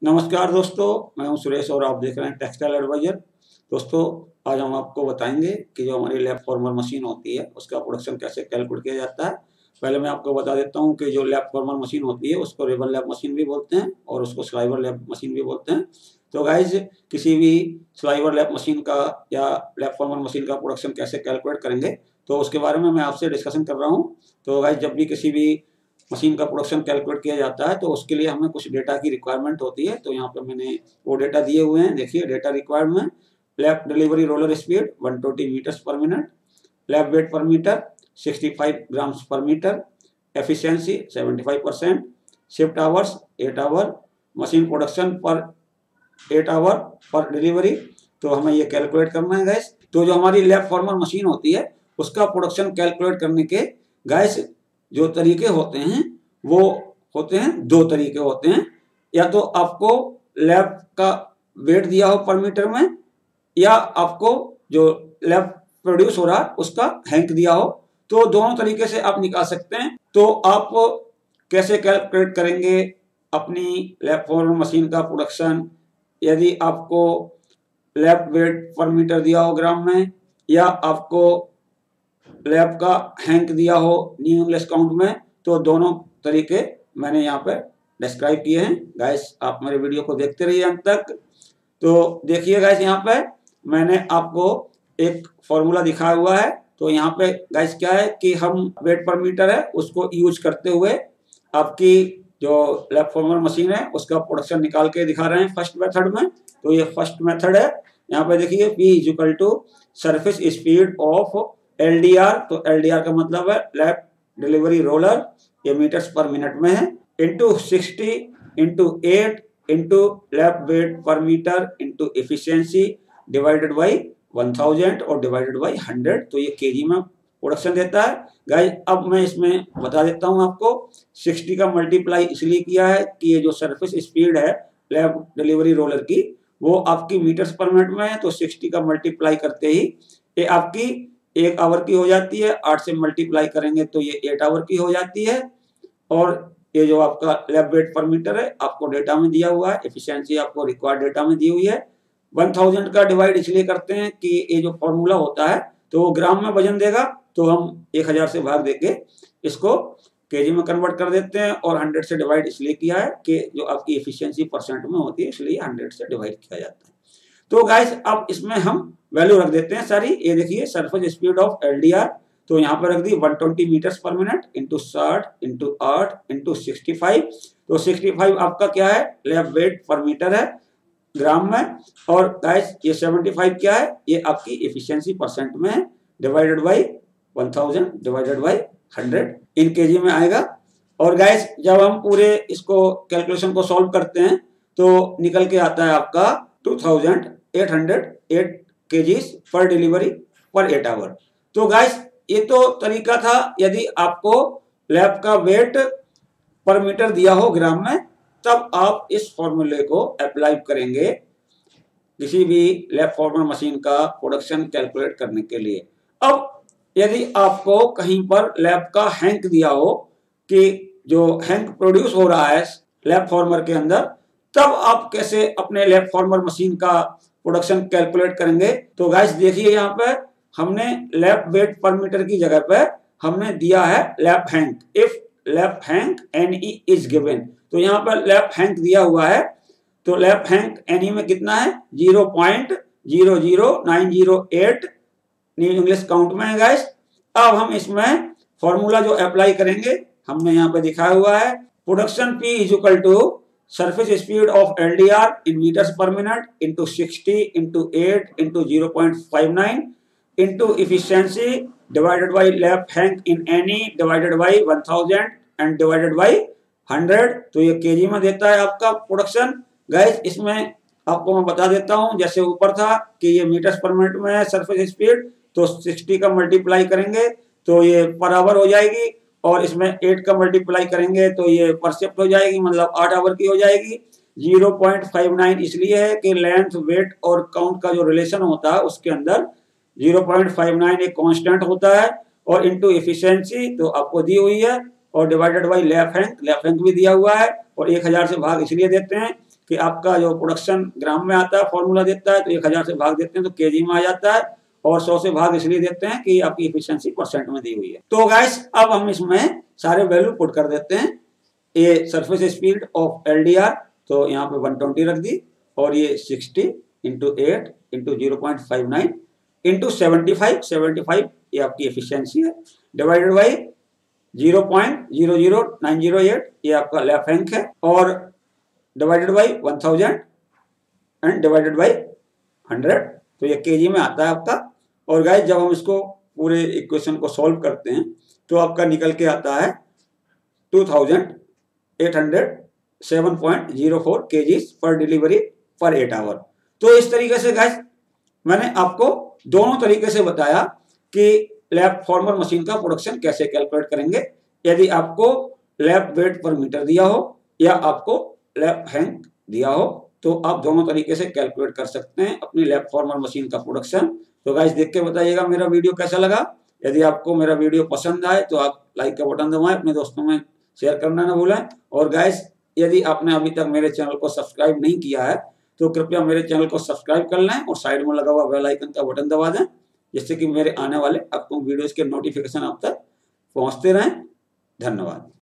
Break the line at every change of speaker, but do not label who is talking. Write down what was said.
नमस्कार दोस्तों, मैं हूं सुरेश और आप देख रहे हैं टेक्सटाइल एडवाइजर। दोस्तों, आज हम आपको बताएंगे कि जो हमारी लैप फॉर्मर मशीन होती है उसका प्रोडक्शन कैसे कैलकुलेट किया जाता है। पहले मैं आपको बता देता हूं कि जो लैप फॉर्मर मशीन होती है उसको रिबन लैप मशीन भी बोलते हैं और उसको स्लाइवर लैप मशीन भी बोलते हैं। तो गाइज, किसी भी स्लाइवर लैप मशीन का या लैप फॉर्मर मशीन का प्रोडक्शन कैसे कैलकुलेट करेंगे तो उसके बारे में मैं आपसे डिस्कशन कर रहा हूँ। तो गाइज, जब भी किसी भी मशीन का प्रोडक्शन कैलकुलेट किया जाता है तो उसके लिए हमें कुछ डेटा की रिक्वायरमेंट होती है। तो यहाँ पे मैंने वो डेटा दिए हुए हैं। देखिए, data requirement: lap delivery roller speed 120 meters per minute, lap weight per meter 65 grams per meter, efficiency 75%, shift hours 8 hour, machine production per 8 our पर डिलीवरी। तो हमें ये कैलकुलेट करना है गैस। तो जो हमारी लैप फॉर्मर मशीन होती है उसका प्रोडक्शन कैलकुलेट करने के गैस जो तरीके होते हैं वो होते हैं, दो तरीके होते हैं। या तो आपको लैप का वेट दिया हो पर मीटर में, या आपको जो लैप प्रोड्यूस हो रहा है उसका हैंक दिया हो। तो दोनों तरीके से आप निकाल सकते हैं। तो आप कैसे कैलकुलेट करेंगे अपनी लैप फॉर्मर मशीन का प्रोडक्शन? यदि आपको लैप वेट पर मीटर दिया हो ग्राम में, या आपको लैप का हैंक दिया हो न्यू इंग्लिश काउंट में, तो दोनों तरीके मैंने यहाँ पे डिस्क्राइब किए हैं। गाइस, आप मेरे वीडियो को देखते रहिए अंत तक। तो देखिए गाइस, यहाँ पे मैंने आपको एक फॉर्मूला दिखाया हुआ है। तो यहाँ पे गाइस क्या है कि हम वेट पर मीटर है उसको यूज करते हुए आपकी जो लैप फॉर्मर मशीन है उसका प्रोडक्शन निकाल के दिखा रहे हैं फर्स्ट मेथड में। तो ये फर्स्ट मेथड है। यहाँ पे देखिए, P equal to surface speed of LDR। तो LDR का मतलब है लैप डिलीवरी रोलर, ये मीटर्स पर मिनट में है, into 60 into 8 into lap weight per meter into efficiency divided by 1000 और डिवाइडेड बाई 100। तो ये केजी में प्रोडक्शन देता है। गाइस, अब मैं इसमें बता देता हूँ आपको। 60 का मल्टीप्लाई इसलिए किया है कि ये जो सरफेस स्पीड है लैप डिलीवरी रोलर की वो आपकी मीटर्स पर मिनट में है। तो 60 का मल्टीप्लाई करते ही ये आपकी 1 आवर की हो जाती है। 8 से मल्टीप्लाई करेंगे तो ये 8 आवर की हो जाती है। और ये जो आपका लैप वेट पर मीटर है आपको डेटा में दिया हुआ है, एफिशिएंसी आपको रिक्वायर्ड डेटा में दी हुई है। 1000 का डिवाइड इसलिए करते हैं कि ये जो फॉर्मूला होता है तो वो ग्राम में वजन देगा, तो हम 1000 से भाग देके इसको केजी में कन्वर्ट कर देते हैं। और 100 से डिवाइड इसलिए किया है कि जो आपकी एफिशिएंसी परसेंट में होती है, इसलिए 100 से डिवाइड किया जाता है। तो गाइस, अब इसमें हम वैल्यू रख देते हैं सारी। ये देखिए, सरफेस स्पीड ऑफ LDR तो यहाँ पर रख दी 120 meters per minute into 60 into 8 into 65। तो 65 आपका क्या है, लैप वेट पर मीटर है ग्राम में। और गाइस, ये 75 क्या है, ये आपकी एफिशिएंसी परसेंट में है, divided by 1000 divided by 100 in KG में आएगा। और गाइस, जब हम पूरे इसको कैलकुलेशन को सॉल्व करते हैं तो निकल के आता है आपका 2808 kgs पर डिलीवरी पर 8 आवर। तो गाइस, ये तो तरीका था यदि आपको लैप का वेट पर मीटर दिया हो ग्राम में, तब आप इस फॉर्मूले को अप्लाई करेंगे किसी भी लैप फॉर्मर मशीन का प्रोडक्शन कैलकुलेट करने के लिए। अब यदि आपको कहीं पर लैप का हैंक दिया हो कि जो हैंक प्रोड्यूस हो रहा है लैप फॉर्मर के अंदर, तब आप कैसे अपने लैप फॉर्मर मशीन का प्रोडक्शन कैलकुलेट करेंगे? तो गाइस देखिए, यहाँ पे हमने लैप वेट पर मीटर की जगह पे हमने दिया है lap hank. If lap hank NE is given, तो यहाँ पर लैप हैंक दिया हुआ है। तो लैप हैंक NE में कितना है, 0.00908 न्यू इंग्लिश काउंट में है गाइस। अब हम इसमें फॉर्मूला जो अप्लाई करेंगे हमने यहाँ पे दिखाया हुआ है। Production P is equal to surface speed of LDR in meters per minute into 60 into 8 into 0.59 into efficiency divided by lap hank in NE divided by 1000 and divided by 100। तो ये केजी में देता है आपका प्रोडक्शन। गाइस, इसमें आपको मैं बता देता हूं, जैसे ऊपर था कि ये मीटर्स पर मिनट में है सरफेस स्पीड, तो 60 का मल्टीप्लाई करेंगे तो ये पर आवर हो जाएगी, और इसमें 8 का मल्टीप्लाई करेंगे तो ये पर शिफ्ट हो जाएगी, मतलब 8 आवर की हो जाएगी। 0.59 इसलिए है कि लेंथ, वेट और काउंट का जो रिलेशन होता है उसके अंदर 0.59 एक कांस्टेंट होता है, और इनटू एफिशिएंसी तो आपको दी हुई है, और डिवाइडेड बाई लैप हैंक भी दिया हुआ है, और 1000 से भाग इसलिए देते हैं कि आपका जो प्रोडक्शन ग्राम में आता है, फॉर्मूला देता है तो 1000 से भाग देते हैं तो केजी में आ जाता है, और 100 से भाग इसलिए देते हैं कि आपकी एफिशिएंसी परसेंट में दी हुई है। तो गाइस अब हम इसमें सारे वैल्यू पुट कर देते हैं। ये सरफेस स्पीड ऑफ एलडीआर तो यहाँ पे 120 रख दी, और ये 60 × 8 × 0.59 × 75 ये आपकी एफिशिएंसी है, डिवाइडेड बाई 0.00908 ये आपका लैप हैंक है, और divided by 1000 and divided by 100 तो ये केजी में आता है आपका। और गाइस जब हम इसको पूरे इक्वेशन को सॉल्व करते हैं तो आपका निकल के आता है 2807.04 kgs पर डिलीवरी पर 8 आवर। तो इस तरीके से गाइस मैंने आपको दोनों तरीके से बताया कि लैप फॉर्मर मशीन का प्रोडक्शन कैसे कैलकुलेट करेंगे। यदि आपको लैप वेट पर मीटर दिया हो या आपको लैप हैंक दिया हो तो आप दोनों तरीके से कैलकुलेट कर सकते हैं अपनी लैप फॉर्मर मशीन का प्रोडक्शन। तो गाइस देख के बताइएगा मेरा वीडियो कैसा लगा। यदि आपको मेरा वीडियो पसंद आए तो आप लाइक का बटन दबाएं, अपने दोस्तों में शेयर करना ना भूलें। और गाइस यदि आपने अभी तक मेरे चैनल को सब्सक्राइब नहीं किया है तो कृपया मेरे चैनल को सब्सक्राइब कर लें और साइड में लगा हुआ बेल आइकन का बटन दबा दें, जिससे कि मेरे आने वाले अपकमिंग वीडियोस के नोटिफिकेशन आप तक पहुंचते रहें। धन्यवाद।